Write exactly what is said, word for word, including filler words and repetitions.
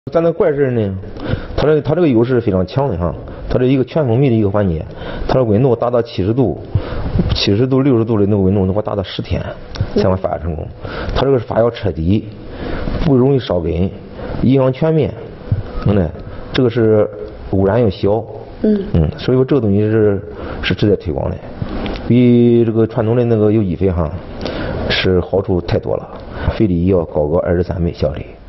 咱那怪事呢，它这它这个优势非常强的哈，它这一个全封闭的一个环节，它的温度达到七十度、七十度、六十度的那个温度能够达到十天才能发芽成功。它这个是发酵彻底，不容易烧根，营养全面，嗯呢，这个是污染又小，嗯嗯，所以说这个东西是是值得推广的，比这个传统的那个有机肥哈是好处太多了，肥力也要高个二十三倍效率。